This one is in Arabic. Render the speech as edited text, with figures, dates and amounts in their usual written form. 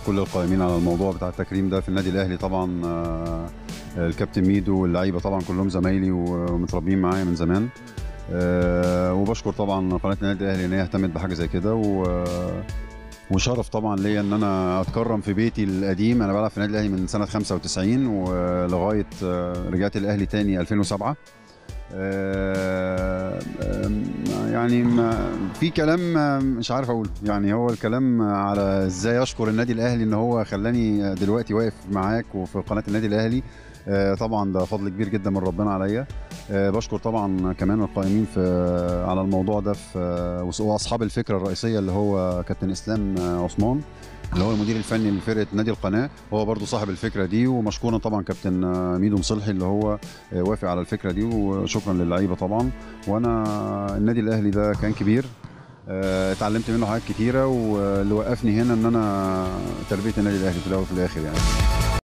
كل القائمين على الموضوع بتاع التكريم ده في النادي الاهلي. طبعا الكابتن ميدو واللعيبه طبعا كلهم زمايلي ومتربيين معايا من زمان. وبشكر طبعا قناه النادي الاهلي ان هي اهتمت بحاجه زي كده، وشرف طبعا ليا ان انا اتكرم في بيتي القديم. انا بلعب في النادي الاهلي من سنه 95 ولغايه رجعت الاهلي تاني 2007. يعني في كلام مش عارف اقوله، يعني هو الكلام على ازاي اشكر النادي الاهلي ان هو خلاني دلوقتي واقف معاك وفي قناه النادي الاهلي. طبعا ده فضل كبير جدا من ربنا عليا. بشكر طبعا كمان القائمين على الموضوع ده واصحاب الفكره الرئيسيه اللي هو كابتن اسلام عثمان اللي هو المدير الفني لفرقه نادي القناه، هو برضو صاحب الفكره دي. ومشكورا طبعا كابتن ميدو مصلحي اللي هو وافق على الفكره دي، وشكرا للعيبه طبعا. وانا النادي الاهلي ده كان كبير، اتعلمت منه حاجات كتيره، واللي وقفني هنا ان انا تربيه النادي الاهلي في الاول وفي الاخر يعني.